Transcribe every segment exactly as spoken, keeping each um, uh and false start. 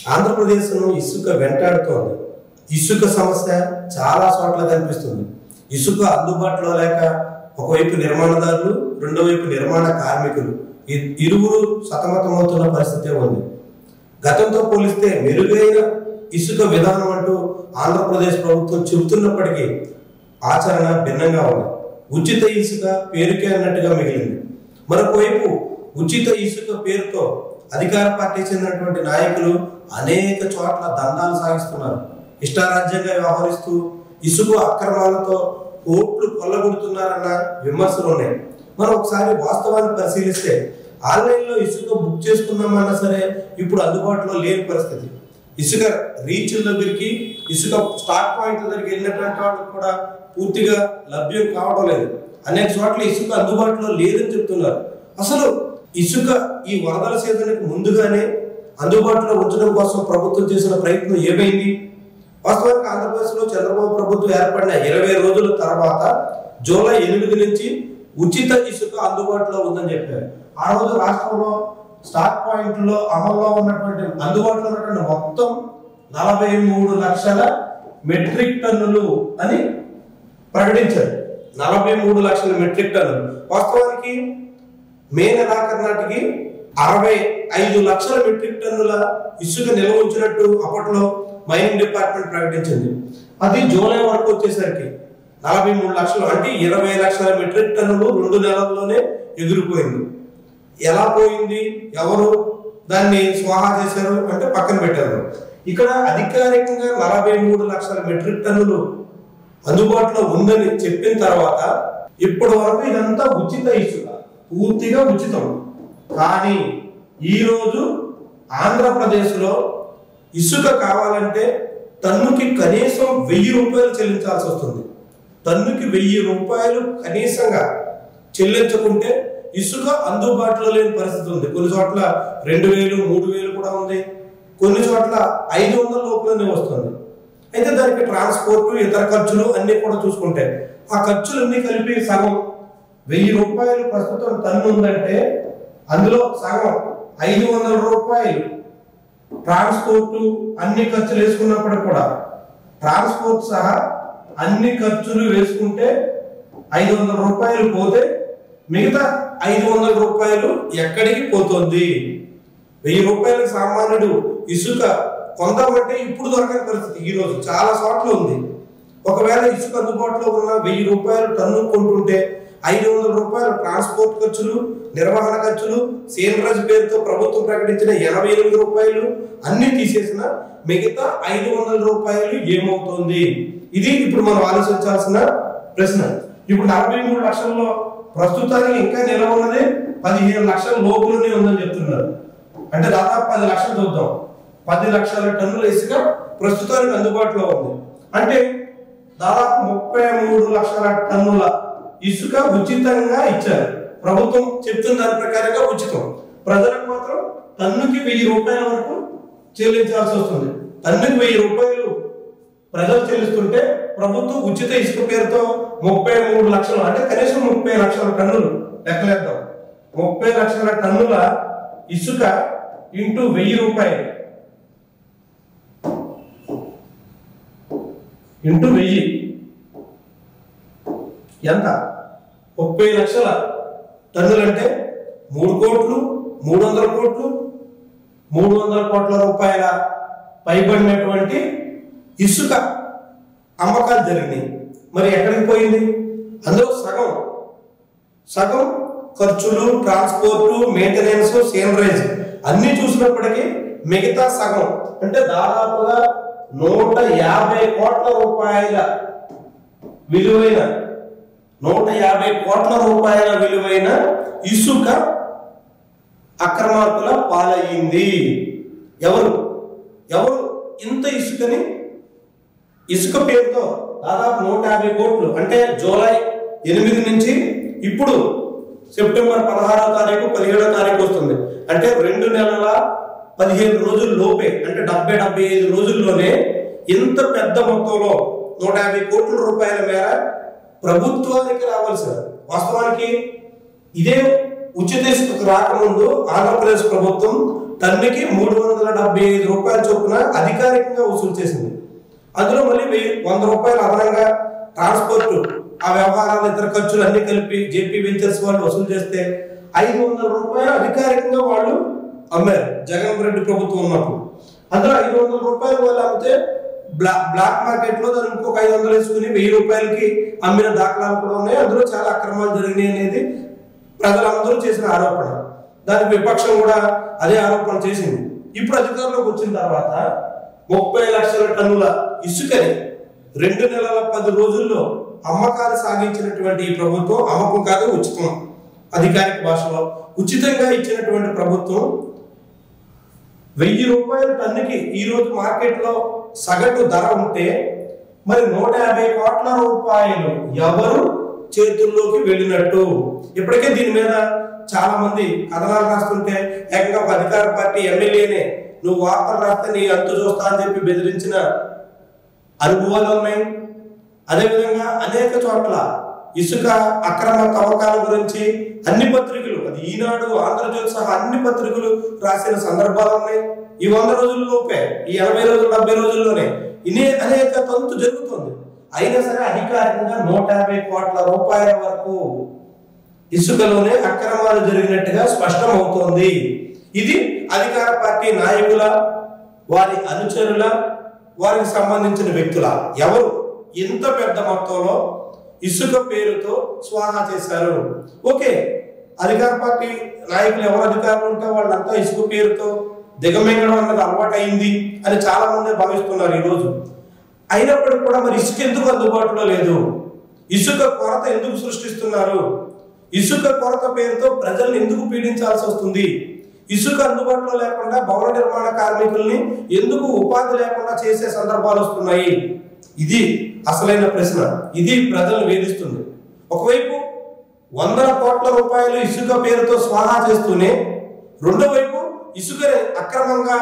ఆంధ్రప్రదేశ్ను ఇసుక వెంటాడుతోంది. ఇసుక సమస్య చాలా చోట్ల కనిపిస్తుంది. ఇసుక అందుబాటులో లేక ఒకవైపు నిర్మాణదారులు, రెండో వైపు నిర్మాణ కార్మికులు ఇరువురు సతమతమవుతున్న పరిస్థితే ఉంది. గతంతో పోలిస్తే మెరుగైన ఇసుక విధానం అంటూ ఆంధ్రప్రదేశ్ ప్రభుత్వం చెబుతున్నప్పటికీ ఆచరణ భిన్నంగా ఉంది. ఉచిత ఇసుక పేరుకే అన్నట్టుగా మిగిలింది. మరొకవైపు ఉచిత ఇసుక పేరుతో అధికార పార్టీ చెందినటువంటి నాయకులు అనేక చోట్ల దందాలు సాగిస్తున్నారు. ఇష్టారాజ్యంగా వ్యవహరిస్తూ ఇసుక అక్రమాలతో కోట్లు కొల్లగొడుతున్నారన్న విమర్శలు ఉన్నాయి. మనం ఒకసారి వాస్తవాన్ని పరిశీలిస్తే ఆన్లైన్లో ఇసుక బుక్ చేసుకుందామన్నా సరే ఇప్పుడు అందుబాటులో లేని పరిస్థితి. ఇసుక రీచ్ల దగ్గరికి, ఇసుక స్టాక్ పాయింట్ల దగ్గరికి వెళ్ళినటువంటి వాళ్ళకి కూడా పూర్తిగా లభ్యం కావడం లేదు. అనేక చోట్ల ఇసుక అందుబాటులో లేదని చెప్తున్నారు. అసలు ఇసుక ఈ వరదల సీజన్కి ముందుగానే అందుబాటులో ఉంచడం కోసం ప్రభుత్వం చేసిన ప్రయత్నం ఏమైంది? వాస్తవానికి ఆంధ్రప్రదేశ్లో చంద్రబాబు ప్రభుత్వం ఏర్పడిన ఇరవై రోజుల తర్వాత జూలై ఎనిమిది నుంచి ఉచిత ఇసుక అందుబాటులో ఉందని చెప్పారు. ఆ రోజు రాష్ట్రంలో స్టాక్ పాయింట్లో అమల్లో ఉన్నటువంటి అందుబాటులో ఉన్నటువంటి మొత్తం నలభై మూడు లక్షల మెట్రిక్ టన్నులు అని ప్రకటించారు. నలభై మూడు లక్షల మెట్రిక్ టన్నులు. వాస్తవానికి మే నెలాఖరు నాటికి అరవై ఐదు లక్షల మెట్రిక్ టన్నుల ఇసుక నిల్వ ఉంచినట్టు అప్పట్లో మైనింగ్ డిపార్ట్మెంట్ ప్రకటించింది. అది జూలై వరకు వచ్చేసరికి నలభై మూడు లక్షలు అంటే ఇరవై లక్షల మెట్రిక్ టన్నులు రెండు నెలల్లోనే ఎగిరిపోయింది. ఎలా పోయింది, ఎవరు దాన్ని స్వాహా చేశారు అంటే పక్కన పెట్టారు. ఇక్కడ అధికారికంగా నలభై మూడు లక్షల మెట్రిక్ టన్నులు అందుబాటులో ఉందని చెప్పిన తర్వాత ఇప్పటి వరకు ఇదంతా ఉచిత ఇసుక, పూర్తిగా ఉచితం. కానీ ఈరోజు ఆంధ్రప్రదేశ్లో ఇసుక కావాలంటే టన్నుకి కనీసం వెయ్యి రూపాయలు చెల్లించాల్సి వస్తుంది. టన్నుకి వెయ్యి రూపాయలు కనీసంగా చెల్లించుకుంటే ఇసుక అందుబాటులో లేని పరిస్థితి ఉంది. కొన్ని చోట్ల రెండు వేలు మూడు వేలు కూడా ఉంది. కొన్ని చోట్ల ఐదు వందల లోపలనే వస్తుంది. అయితే దానికి ట్రాన్స్పోర్ట్, ఇతర ఖర్చులు అన్ని కూడా చూసుకుంటే ఆ ఖర్చులన్నీ కలిపి సగం వెయ్యి రూపాయలు ప్రస్తుతం టన్ను ఉందంటే అందులో సగం ఐదు వందల రూపాయలు ట్రాన్స్పోర్ట్ అన్ని ఖర్చులు వేసుకున్నప్పుడు కూడా ట్రాన్స్పోర్ట్ సహా అన్ని ఖర్చులు వేసుకుంటే ఐదు వందల రూపాయలు పోతే మిగతా ఐదు వందల రూపాయలు ఎక్కడికి పోతుంది? వెయ్యి రూపాయలకు సామాన్యుడు ఇసుక కొందామంటే ఇప్పుడు దొరకని పరిస్థితి ఈ రోజు చాలా చోట్ల ఉంది. ఒకవేళ ఇసుక అందుబాటులో ఉన్న వెయ్యి రూపాయలు టన్ను కొంటుంటే ఐదు వందల రూపాయలు ట్రాన్స్పోర్ట్ ఖర్చులు, నిర్వహణ ఖర్చులు, సేల్రాజ్ పేరుతో ప్రభుత్వం ప్రకటించిన ఎనభై ఎనిమిది రూపాయలు అన్ని తీసేసిన మిగతా ఐదు వందల రూపాయలు ఏమవుతుంది? ఇది ఇప్పుడు మనం ఆలోచించాల్సిన ప్రశ్న. ఇప్పుడు నలభై మూడు లక్షల్లో ప్రస్తుతానికి ఇంకా నిల్వ ఉన్నది పదిహేను లక్షల లోపులోనే ఉందని చెప్తున్నారు. అంటే దాదాపు పది లక్షలు చూద్దాం. పది లక్షల టన్నుల ఇసుక ప్రస్తుతానికి అందుబాటులో ఉంది. అంటే దాదాపు ముప్పై మూడు లక్షల టన్నుల ఇసుక ఉచితంగా ఇచ్చారు. ప్రభుత్వం చెప్తున్న దాని ప్రకారంగా ఉచితం. ప్రజలకు మాత్రం టన్నుకి వెయ్యి రూపాయల వరకు చెల్లించాల్సి వస్తుంది. టన్నుకి వెయ్యి రూపాయలు ప్రజలు చెల్లిస్తుంటే ప్రభుత్వం ఉచిత ఇసుక పేరుతో ముప్పై మూడు లక్షలు అంటే కనీసం ముప్పై లక్షల టన్నులు లెక్కలేద్దాం. ముప్పై లక్షల టన్నుల ఇసుక ఇంటూ వెయ్యి రూపాయలు ఇంటూ వెయ్యి ఎంత? ముప్పై లక్షల టన్నులు అంటే మూడు కోట్లు మూడు వందల కోట్లు మూడు వందల కోట్ల రూపాయల పైబడినటువంటి ఇసుక అమ్మకాలు జరిగినాయి. మరి ఎక్కడికి పోయింది? అందులో సగం సగం ఖర్చులు, ట్రాన్స్పోర్టు, మెయింటెనెన్స్, సేనరేజ్ అన్ని చూసినప్పటికీ మిగతా సగం అంటే దాదాపుగా నూట యాభై కోట్ల రూపాయల విలువైన నూట యాభై కోట్ల రూపాయల విలువైన ఇసుక అక్రమార్కుల పాలయ్యింది. ఎవరు ఎవరు ఇంత ఇసుకని ఇసుక పేరుతో దాదాపు నూట యాభై కోట్లు అంటే జూలై ఎనిమిది నుంచి ఇప్పుడు సెప్టెంబర్ పదహారవ తారీఖు పదిహేడవ తారీఖు వస్తుంది. అంటే రెండు నెలల పదిహేను రోజుల లోపే అంటే డెబ్బై డెబ్బై ఐదు రోజుల్లోనే ఇంత పెద్ద మొత్తంలో నూట యాభై కోట్ల రూపాయల మేర ప్రభుత్వానికి రావాల్సిన. వాస్తవానికి ఇదే ఉచిత ఇసుక రాకముందు ఆంధ్రప్రదేశ్ ప్రభుత్వం టన్నుకి మూడు వందల డెబ్బై ఐదు రూపాయల చొప్పున అధికారికంగా వసూలు చేసింది. అందులో మళ్ళీ వెయ్యి వంద రూపాయలు అదనంగా ట్రాన్స్పోర్ట్ ఆ వ్యవహారాలు ఇతర ఖర్చులు అన్ని కలిపి జేపీ వెంచర్స్ వాళ్ళు వసూలు చేస్తే ఐదు వందల రూపాయలు అధికారికంగా వాళ్ళు అమ్మారు జగన్ రెడ్డి ప్రభుత్వం ఉన్నప్పుడు. అందులో ఐదు వందల రూపాయలు వాళ్ళు అమ్మితే బ్లాక్ బ్లాక్ మార్కెట్ లో దాన్ని ఇంకొక ఐదు వందలు వేసుకుని వెయ్యి రూపాయలకి అమ్మిన దాఖలాలు కూడా ఉన్నాయి. అందులో చాలా అక్రమాలు జరిగినాయి అనేది ప్రజలందరూ చేసిన ఆరోపణ. దానికి విపక్షం కూడా అదే ఆరోపణ చేసింది. ఇప్పుడు అధికారంలోకి వచ్చిన తర్వాత ముప్పై లక్షల టన్నుల ఇసుకని రెండు నెలల పది రోజుల్లో అమ్మకాలు సాగించినటువంటి ఈ ప్రభుత్వం, అమ్మకం కాదు ఉచితం అధికారిక భాషలో ఉచితంగా ఇచ్చినటువంటి ప్రభుత్వం వెయ్యి రూపాయల టన్నుకి ఈ రోజు మార్కెట్ లో సగటు ధర ఉంటే మరి నూట యాభై కోట్ల రూపాయలు ఎవరు చేతుల్లోకి వెళ్ళినట్టు. ఇప్పటికే దీని మీద చాలా మంది కథనాలు రాస్తుంటే ఏకంగా ఒక అధికార పార్టీ ఎమ్మెల్యేనే నువ్వు వార్తలు రాస్తే నీ అంతు చూస్తా అని చెప్పి బెదిరించిన అనుభవాలు ఉన్నాయి. అదేవిధంగా అనేక చోట్ల ఇసుక అక్రమ తవ్వకాల గురించి అన్ని పత్రికలు, అది ఈనాడు, ఆంధ్రజ్యోతి సహా అన్ని పత్రికలు రాసిన సందర్భాలు ఉన్నాయి. ఈ వంద రోజుల్లోపే, ఈ ఎనభై రోజులు డెబ్బై రోజుల్లోనే ఇనే అనేక తంతు జరుగుతుంది. అయినా సరే అధికారికంగా నూట యాభై కోట్ల రూపాయల వరకు ఇసుకలోనే అక్రమాలు జరిగినట్టుగా స్పష్టం అవుతోంది. ఇది అధికార పార్టీ నాయకుల, వారి అనుచరుల, వారికి సంబంధించిన వ్యక్తుల ఎవరు ఇంత పెద్ద మొత్తంలో ఇసుక పేరుతో స్వాహా చేశారు. ఓకే, అధికార పార్టీ నాయకులు ఎవరు అధికారులు ఉంటే వాళ్ళంతా ఇసుక పేరుతో దిగమింగడం అన్నది అలవాటు అయింది అని చాలా మంది భావిస్తున్నారు ఈరోజు. అయినప్పటికీ కూడా మరి ఇసుక ఎందుకు అందుబాటులో లేదు? ఇసుక కొరత ఎందుకు సృష్టిస్తున్నారు? ఇసుక కొరత పేరుతో ప్రజల్ని ఎందుకు పీడించాల్సి వస్తుంది? ఇసుక అందుబాటులో లేకుండా భవన నిర్మాణ కార్మికుల్ని ఎందుకు ఉపాధి లేకుండా చేసే సందర్భాలు వస్తున్నాయి? ఇది అసలైన ప్రశ్న. ఇది ప్రజలను వేధిస్తుంది. ఒకవైపు వందల కోట్ల రూపాయలు ఇసుక పేరుతో స్వాహా చేస్తూనే రెండో వైపు ఇసుకని అక్రమంగా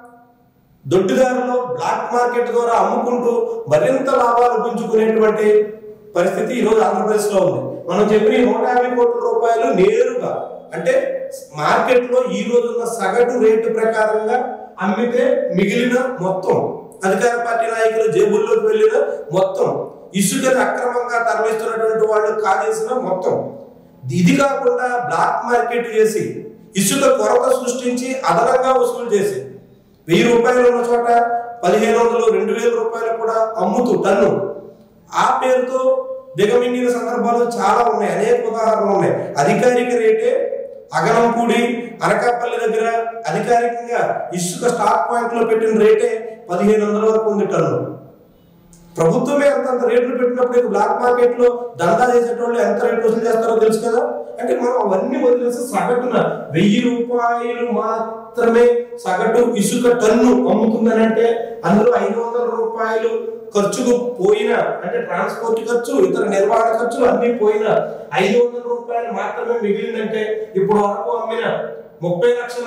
దొడ్డిదారులో బ్లాక్ మార్కెట్ ద్వారా అమ్ముకుంటూ మరింత లాభాలు పుంజుకునేటువంటి పరిస్థితి ఈరోజు ఆంధ్రప్రదేశ్ లో ఉంది. మనం చెప్పిన నూట యాభై కోట్ల రూపాయలు నేరుగా అంటే మార్కెట్ లో ఈ రోజున్న సగటు రేటు ప్రకారంగా అమ్మితే మిగిలిన మొత్తం అధికార పార్టీ నాయకులు జేబుల్లోకి వెళ్ళిన మొత్తం ఇసుకని అక్రమంగా తరలిస్తున్నటువంటి వాళ్ళు కాజేసిన మొత్తం, ఇది కాకుండా బ్లాక్ మార్కెట్ చేసి ఇసుక కొరత సృష్టించి అదనంగా వసూలు చేసి వెయ్యి రూపాయలు ఉన్న చోట పదిహేను వందలు రెండు వేల రూపాయలు కూడా అమ్ముతూ టన్ను ఆ పేరుతో దిగమింగిన సందర్భాలు చాలా ఉన్నాయి. అనేక ఉదాహరణలు ఉన్నాయి. అధికారిక రేటే అగనంపూడి అనకాపల్లి దగ్గర అధికారికంగా ఇసుక స్టాక్ పాయింట్ లో పెట్టిన రేటే పదిహేను వందల వరకు ఉంది టన్ను. ప్రభుత్వమే అంతంత రేట్లు పెట్టినప్పుడు బ్లాక్ మార్కెట్ లో దందా చేసేటోళ్ళు ఎంత రేట్ వసూలు చేస్తారో తెలుసు కదా. అంటే మనం అవన్నీ వదిలేసి సగటున వెయ్యి రూపాయలు మాత్రమే సగటు ఇసుక టన్ను అమ్ముతుందని అంటే అందులో ఐదు వందల రూపాయలు ఖర్చుకు పోయిన అంటే ట్రాన్స్పోర్ట్ ఖర్చు, ఇతర నిర్వహణ ఖర్చులు అన్ని పోయిన ఐదు వందల రూపాయలు మాత్రమే మిగిలిందంటే ఇప్పుడు వరకు అమ్మిన ముప్పై లక్షల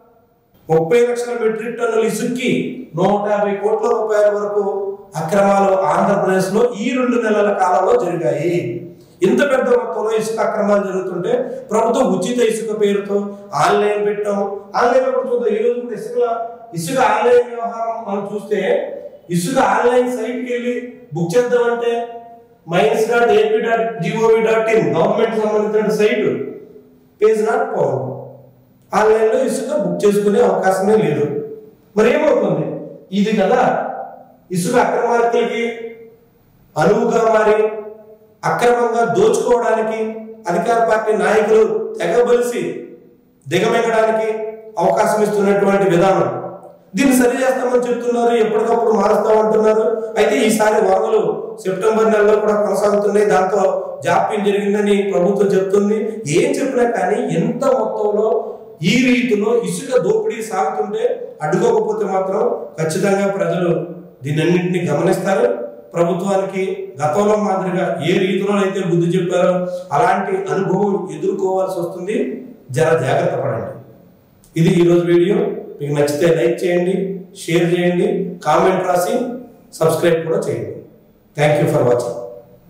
ముప్పై లక్షల మెట్రిక్ టన్నుల ఇసుక్కి నూట యాభై కోట్ల రూపాయల వరకు అక్రమాలు ఆంధ్రప్రదేశ్ లో ఈ రెండు నెలల కాలంలో జరిగాయి. ఇంత పెద్ద మొత్తంలో ఇసుక అక్రమాలు జరుగుతుంటే ప్రభుత్వం ఉచిత ఇసుక పేరుతో ఆన్లైన్ పెట్టాం. ఆన్లైన్ లో చూద్దాం. ఈ రోజు ఇసుక ఇసుక ఆన్లైన్ వ్యవహారం మనం చూస్తే ఇసుక ఆన్లైన్ సైట్ కి వెళ్ళి బుక్ చేద్దామంటే mines dot AP dot GOV dot in government సంబంధించిన site page not found. Online లో ఇసుక బుక్ చేసుకునే అవకాశమే లేదు. మరి ఏమవుతుంది? ఇది కదా ఇసుక అక్రమార్కులకి అనువుగా మారి అక్రమంగా దోచుకోవడానికి అధికార పార్టీ నాయకులు తెగబలిసి దిగమింగడానికి అవకాశం ఇస్తున్నటువంటి విధానం. దీన్ని సరి చేస్తామని చెప్తున్నారు, ఎప్పటికప్పుడు మారుస్తామంటున్నారు. అయితే ఈసారి వరదలు సెప్టెంబర్ నెలలో కూడా కొనసాగుతున్నాయి. దాంతో జాప్యం జరిగిందని ప్రభుత్వం చెప్తుంది. ఏం చెప్పినా కానీ ఎంత మొత్తంలో ఈ రీతిలో ఇసుక దోపిడీ సాగుతుంటే అడ్డుకోకపోతే మాత్రం ఖచ్చితంగా ప్రజలు దీనన్నింటినీ గమనిస్తారు. ప్రభుత్వానికి గతంలో మాదిరిగా ఏ రీతిలో అయితే బుద్ధి చెప్పారో అలాంటి అనుభవం ఎదుర్కోవాల్సి వస్తుంది. జర జాగ్రత్త పడండి. ఇది ఈరోజు వీడియో. మీకు నచ్చితే లైక్ చేయండి, షేర్ చేయండి, కామెంట్ రాసి సబ్స్క్రైబ్ కూడా చేయండి. Thank you for watching.